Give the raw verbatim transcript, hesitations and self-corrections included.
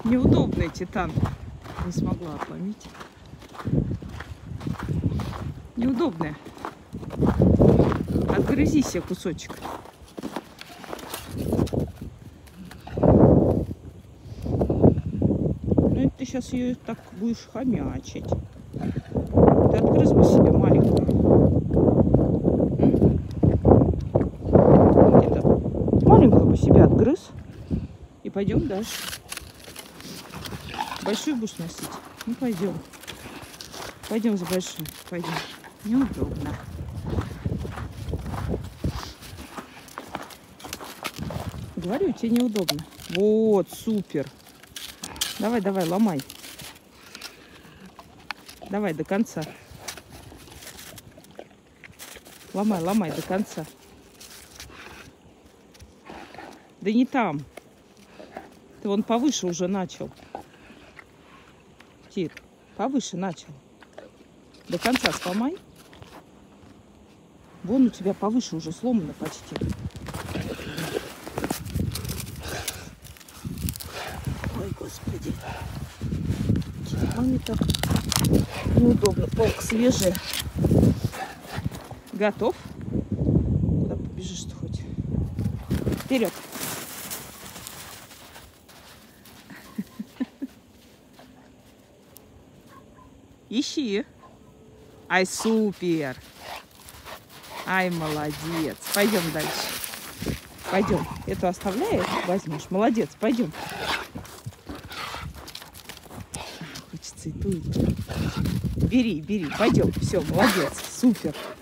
Неудобный титан. Не смогла отломить. Неудобная. Отгрызи себе кусочек. Ну, это ты сейчас ее так будешь хомячить. Ты отгрыз бы себе маленькую. Где-то маленькую бы себе отгрыз. И пойдем дальше. Большую будешь носить? Ну, пойдем. Пойдем за большой. Пойдем. Неудобно. Говорю, тебе неудобно. Вот, супер. Давай, давай, ломай. Давай до конца. Ломай, ломай до конца. Да не там. Ты вон повыше уже начал. Тир, повыше начал. До конца сломай. Вон у тебя повыше уже сломано почти. Ой, господи. Маме так неудобно. Полк свежий. Готов? Куда побежишь-то хоть? Вперед. Ищи. Ай, супер. Ай, молодец. Пойдем дальше. Пойдем. Эту оставляешь, возьмешь. Молодец, пойдем. Хочется и ту, и ту. Бери, бери. Пойдем. Все, молодец. Супер.